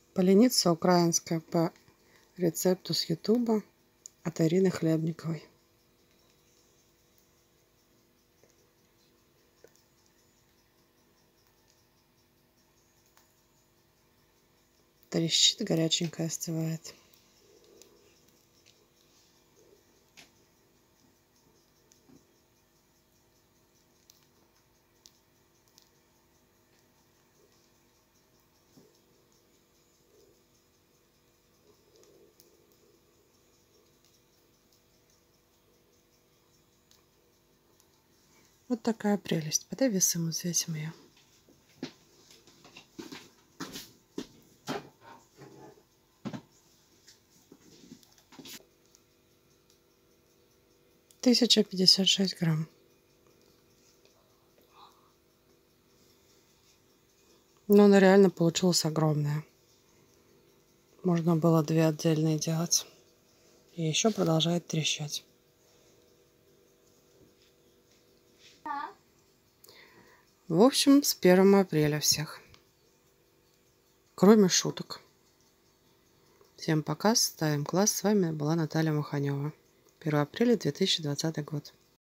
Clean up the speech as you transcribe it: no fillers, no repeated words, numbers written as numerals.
Поленица украинская по рецепту с Ютуба от Ирины Хлебниковой. Трещит, горяченькая остывает. Вот такая прелесть. Подай весом, взвесим ее. Тысяча 56 грамм. Но она реально получилась огромная. Можно было 2 отдельные делать. И еще продолжает трещать. В общем, с 1 апреля всех. Кроме шуток. Всем пока, ставим класс. С вами была Наталья Маханева. 1 апреля 2020 год.